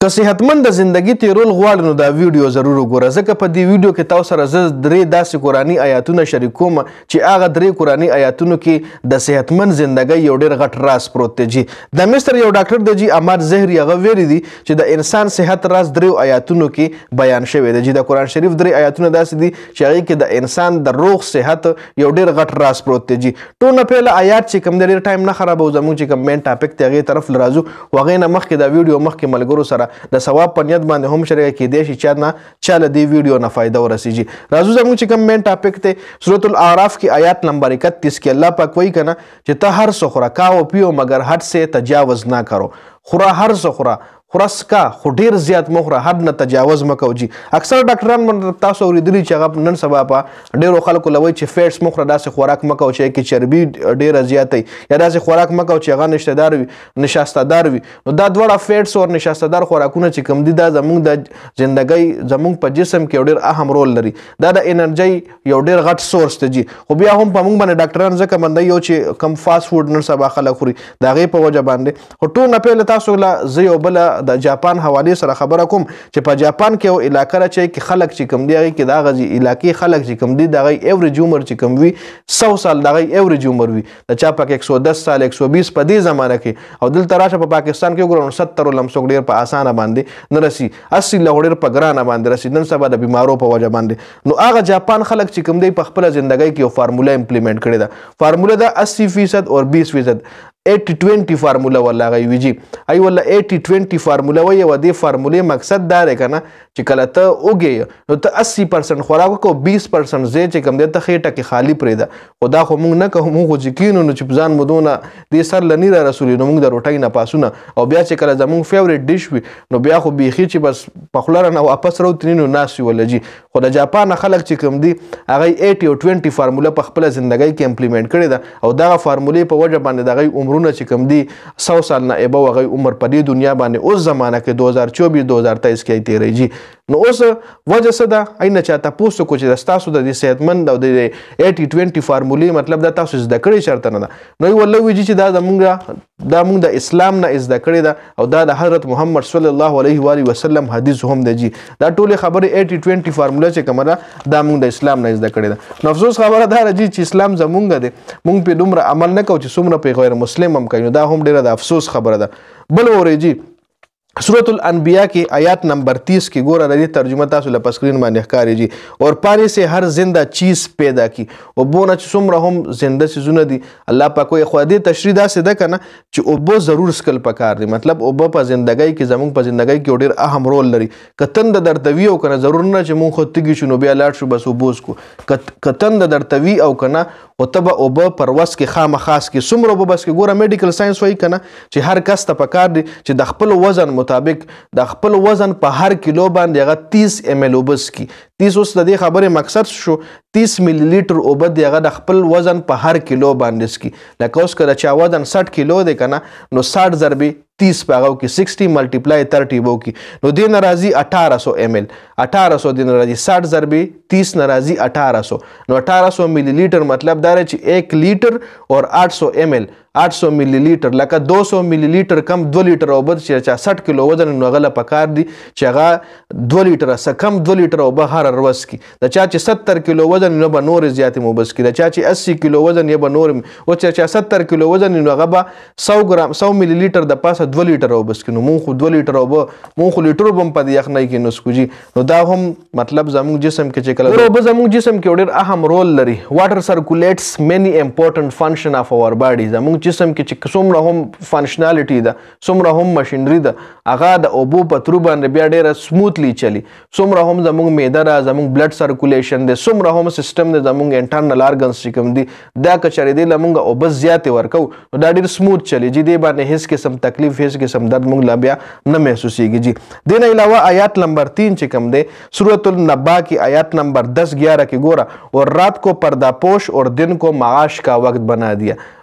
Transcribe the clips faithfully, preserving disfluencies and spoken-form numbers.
که صحتمند زندگی تیرول غواړئ نو دا ویډیو ضرور وګوره، ځکه په دې ویډیو کې تاسو سره زه درې داسې قرآني آیاتونه شریکوم چې هغه درې قرآني آیاتونو کې د صحتمند زندګۍ یو ډېر غټ راز پروت دی. جی د مصر یو ډاکټر دی جی عماد زهري، هغه ویلي دي چې د انسان صحت راز دریو آیاتونو کې بیان شوی دی. جی د قرآن شریف درې آیاتونه داسې دي چې هغې کې د انسان د روغ صحت یو ډېر غټ راز پروت دی. جی ټول نه پهله آیات چې کوم دی ډېر ټایم نه خرابوو، زموږ چې کوم مین ټاپک دی هغې طرف له راځو، خو هغې نه مخکې دا ویډیو مخکې ملګرو سره د ثواب په نیت باندې هم شریکه کیدای شي چا نه چا له دې ویډیو نه فایده ورسیږي. راځو زموږ چې کوم مین ټاپک دی سورة الاعراف کې آیات نمبر اکتیس کې الله پاک وایي که نه چې ته هر څه خوره کاو پیو مگر حد سے تجاوز نہ کرو. خوره هر څه خوره خوره سکا خو ډېر زیات مه خوره، حد نه تجاوز مه کوو. جي اکثر ډاکټران تاسو اورېدلي چې هغه نن سبا په ډېرو خلکو له وایي چې فیټس مه خوره، داسې خوراک مه کوو چې هغې کې چربي ډېره زیاته وي، یا داسې خوراک مه کوو چې هغه نشتهدار وي نشاستهدار وي. نو دا دواړه فیټس او نشاستهدار خوراکونه چې کوم دي دا زموږ د زندګۍ زموږ په جسم کې یو ډېر اهم رول لري. دا د انرژۍ یو ډېر غټ سورس دی. جي خو بیا هم په موږ باندې ډاکټران ځکه باندې یو چې کم فاسټ فوډ نن سبا خلک خوري د هغې په وجه باندې. خو ټول نه پهله تاسو له زه یو بله د جاپان حوالې سره خبره کوم چې په جاپان کې یو علاقه ده چې کې خلک چې کوم دی هغې کې د هغه علاقې خلک چې کوم دي د هغوی ایوریج عمر چې کوم وي سو سال د هغوی ایوریج عمر وي، د چا پکې ایک سو دس سال ایک سو بیس په دې زمانه کې. او دلته راشه په پاکستان کې وګورو نو ستر لمسوک ډېر په اسانه باندې نه رسي، اسی له ډېر په ګرانه باندې رسي نن سبا د بیمارو په وجه باندې. نو هغه جاپان خلک چې کوم دی په خپله زندګۍ کې یو فارموله امپلیمنټ کړې ده. فارموله ده اسی فیصد اور بیس فیصد ایټي ټوینټي فارموله ولا هغوی وي. جي هغوی ولا ایټي ټوینټي فارموله وایي او دې فارمولې مقصد دا دی که نه چې کله ته وږې نو ته اسی پرسنټ خوراک وکړو، بیس پرسنټ ځای چې کوم دی ته خېټه کې خالي پرېږده. خو دا خو موږ نه کوو، موږ خو چې کینو نو چې ځان مو دونه دې سر له نه رارسولي نو موږ د روټۍ نه پاسونه او بیا چې کله زموږ فیورېټ ډش وي نو بیا خو بیخي چې بس په خوله رانه واپس راوتلي نو ناست وي ولا. جي خو د جاپان خلک چې کوم دي هغوی ایټي او ټوینټي فارموله په خپله زندګۍ کې امپلیمنټ کړې ده او دغه فارمولې په وجه باندې د هغوی عمرونه چې کوم دي سو سال نه ابو هغوی عمر په دې دنیا باندې اوس زمانه کې دو هزار چوبیس دو هزار تیئیس کې تېروي. جي نو اوس وجه څه ده؟ هغوی نه چا تپوس وکړو چې ستاسو د دې صحتمند او د ایټي ټوینټي فارمولې مطلب دا تاسو زده کړې چېرته نه ده. نو یې ورله وایي چې دا زموږ دا موږ د اسلام نه زده کړې ده او دا د حضرت محمد صلی الله علیه و آله وسلم حدیث هم دی. جي دا ټولې خبرې ایټي ټوینټي فارموله چې کومه ده دا موږ د اسلام نه زده کړې ده. نو افسوس خبره دا ده چې اسلام زموږ دی، موږ پرې دومره عمل نه کوو چې څومره پرې غیر مسلم هم کوي. نو دا هم ډېره د افسوس خبره ده. بل اورئ جي سورة الانبیاء کی آیات نمبر تیس کی گورا رہی ترجمہ تاسو لپا سکرین مانے اخکاری. جی اور پانی سے ہر زندہ چیز پیدا کی و بونا چی سمرا ہم زندہ سیزونا دی. اللہ پاکو اخوادی تشریح دا سے دا کنا چی اوبو ضرور سکل پکار دی، مطلب اوبو پا زندگی کی زمون پا زندگی کی اوڈیر اہم رول لری. کتن دا در توی او کنا ضرور نا چی مون خود تگی شنو بیا لار شو بس اوبوز کو کتن دا در توی او کنا و تبا اوبو پر وس کی خام خاص کی سمرا اوبو بس کی گورا میڈیکل سائنس وی کنا چی ہر کس تا پکار دی چی دا خپل وزن مطابق د خپل وزن په هر کیلو باندې هغه تیس ایم ایل اوبه څکي. تیس اوس د دې خبرې مقصد شو تیس ملي لیټر اوبه دی هغه د خپل وزن په هر کیلو باندې څکي. لکه اوس که د چا وزن سټ کیلو دی که نه نو ساٹھ ضربې تیس په هغه کې سکسټي ملټیپلای تھرټي به وکړي نو دې نه راځي اٹھارہ سو ایم ایل. اٹھارہ سو دې نه راځي ساٹھ ضربې تیس نه راځي اٹھارہ سو نو اٹھارہ سو ملی لیټر مطلب دا دی چې ایک لیټر اور آٹھ سو ایم ایل آٹھ سو ملی لیټر لکه دو سو ملی لیټر کم دو لیټر اوبه چې چا سټ کیلو وزن نو هغه له پکار دي چې هغه دوه لیټره څه کم دوه لیټره اوبه هره ورځ څکي. د چا چې ستر کیلو وزن نو به نورې زیاتې اوبه څکي. د چا چې اسی کیلو وزن یې به نورې او چې چا ستر کیلو وزن نو هغه به سو ګرام سو ملی لیټر د پاسه دوه لیټره اوبه څکي. نو مونږ خو دوه لیټره اوبه مونږ خو لیټر به هم په دې یخنۍ کې نه څکو. جي نو دا هم مطلب زموږ جسم کې چې کله اوبه زموږ جسم کې ډېر اهم رول لري. واټر سرکولیټس مینی امپورټنټ فنکشن اف اور باډي. زموږ جسم کې چې څومره هم فنکشنالټي ده څومره هم مشینري ده هغه د اوبو په ترو باندې بیا ډېره سموتلی چلی. څومره هم زموږ معده ده زموږ بلډ سرکولیشن دی څومره هم سیسټم دی زموږ انټرنل ارګنز چې کوم دي دا که چېرې دی له موږ اوبه زیاتې ورکوو نو دا ډېر سموت چلی. جي دې باندې هېڅ قسم تکلیف هېڅ قسم درد موږ لا بیا نه محسوسیږي. جي دې نه علاوه آیات نمبر تین چې کوم دی سورة النبا کی آیات نمبر دس گیارہ کی گورا اور رات کو پردہ پوش اور دن کو معاش کا وقت بنا دیا.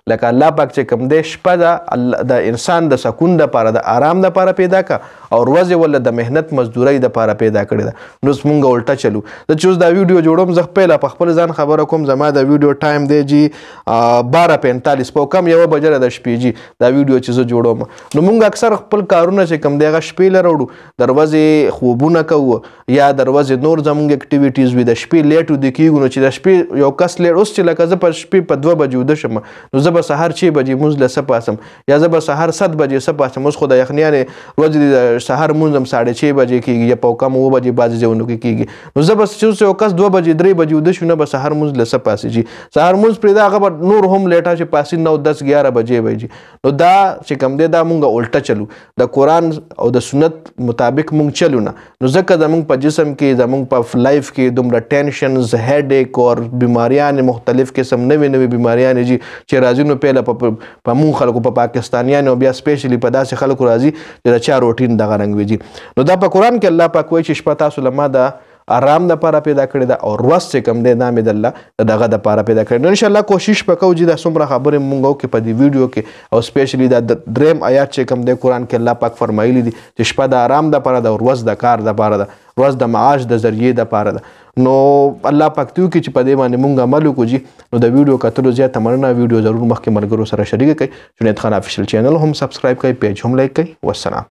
لکه الله پاک چې کوم دی شپه ده د انسان د سکون دپاره د آرام دپاره پیدا که او ورځې ولله د محنت مزدورۍ دپاره پیدا کړې ده. نو اوس مونږ الټه چلو. زه چې اوس دا ویډیو جوړوم زه خپله په خپل ځان خبره کوم زما د ویډیو ټایم دی جي باره پینتالیس په کم یوه بجه د شپې جي دا ویډیو چې زه جوړوم. نو مونږ اکثر خپل کارونه چې کوم دی هغه شپې له راوړو، د ورځې خوبونه کوو یا د ورځې نور زمونږ اکټیویټیز وي، د شپې لیټ ویده کېږو. نو چې د شپې یو کس لیټ اوس چې لکه زه په شپې په دوه بجې ویده شم نو زه به سهار چې بجې مونځ له څه پاسم یا زه به سهار ست بجې څه پاسم. اوس خو د یخنیانې ورځې د سهار مونځ هم ساړه چې بجې کېږي یا په کم اوه بجې بعضې ځایونو کې کېږي. نو زه به چې یو کس دوه بجې درې بجې ویده شو نه به سهار مونځ له څه پاسې جي. سهار مونځ پرېږده هغه به نور هم لیټه چې پاسې نو دس ګیاره بجې به جي. نو دا چې کوم دی دا مونږ الټه چلو، د قرآن او د سنت مطابق مونږ چلو نه. نو ځکه زمونږ په جسم کې زمونږ په لایف کې دومره ټینشنز هیډیک اور بیماریان مختلف قسم نوې نوې بیماریان جي چې راځي. نو پهله په مونږ خلکو په پاکستانیانو بیا سپیشلی په داسې خلکو راځي چې د چا روټین دغه رنګ وي جي. نو دا په قرآن کې الله پاک وایي چې شپه تاسو له ما د آرام دپاره پیدا کړې ده او ورځ چې کوم دی دا مې د الله د دغه دپاره پیدا کړې. نو انشاءالله کوشش به کوو چې دا څومره خبرې مونږ وکړو په دې ویډیو کې او سپیشلی دا دریم آیات چې کوم دی قرآن کې الله پاک فرمایلی دي چې شپه د آرام دپاره ده او ورځ د کار دپاره ده، ورځ د معاش د ذریعې دپاره ده. نو الله پاک ته وکړي چې په دې باندې مونږ عمل وکړو جي. نو د ویډیو کتلو زیاته مننه. ویډیو ضرور مخکې ملګرو سره شریکه کړئ. جنید خان افیشل چینل هم سبسکرایب کړئ، پیج هم لایک کړئ. والسلام.